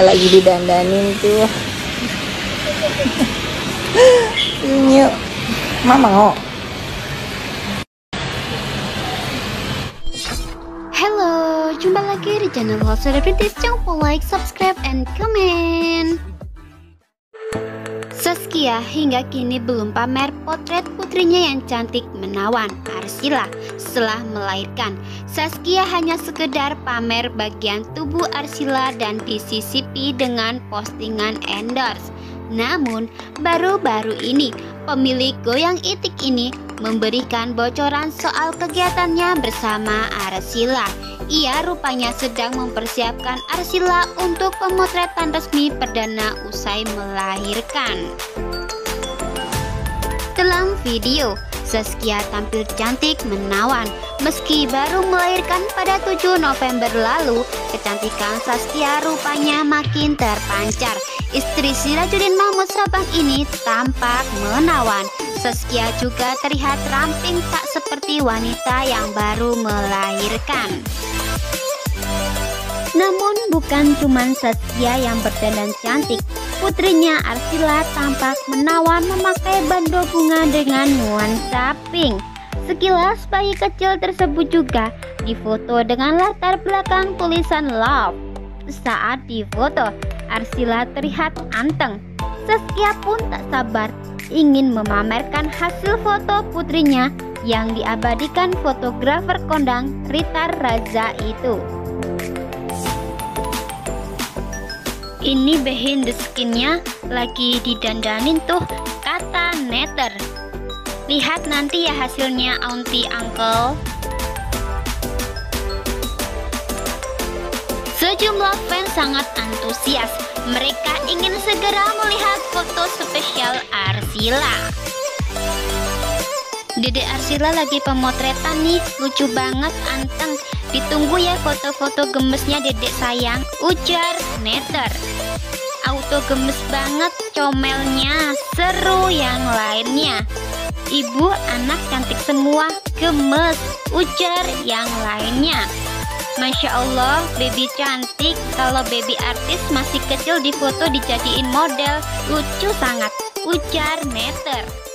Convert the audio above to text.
lagi didandanin tuh. Yuk, mama mau. Halo, jumpa lagi di channel Hot Celebrities. Jangan lupa like, subscribe, and comment. Saskia hingga kini belum pamer potret putrinya yang cantik menawan, Arsila. Setelah melahirkan, Saskia hanya sekedar pamer bagian tubuh Arsila dan disisipi dengan postingan endorse. Namun, baru-baru ini, pemilik Goyang Itik ini memberikan bocoran soal kegiatannya bersama Arsila. Ia rupanya sedang mempersiapkan Arsila untuk pemotretan resmi perdana usai melahirkan. Dalam video, Saskia tampil cantik menawan. Meski baru melahirkan pada 7 November lalu, kecantikan Saskia rupanya makin terpancar. Istri Sirajuddin Mahmud Sabang ini tampak menawan. Saskia juga terlihat ramping tak seperti wanita yang baru melahirkan. Namun bukan cuma Saskia yang berdandan cantik. Putrinya Arsila tampak menawan memakai bando bunga dengan nuansa pink. Sekilas bayi kecil tersebut juga difoto dengan latar belakang tulisan love. Saat difoto, Arsila terlihat anteng. Saskia pun tak sabar ingin memamerkan hasil foto putrinya yang diabadikan fotografer kondang Ritar Raza itu. Ini behind the skin-nya lagi didandanin tuh, kata Netter. Lihat nanti ya hasilnya, auntie uncle. Sejumlah fans sangat antusias. Mereka ingin segera melihat foto spesial Arsila. Dede Arsila lagi pemotretan nih, lucu banget, anteng. Ditunggu ya foto-foto gemesnya dedek sayang, ujar Netter. Auto gemes banget, comelnya, seru yang lainnya. Ibu anak cantik semua, gemes, ujar yang lainnya. Masya Allah, baby cantik. Kalau baby artis masih kecil di foto dijadiin model, lucu sangat, ujar Netter.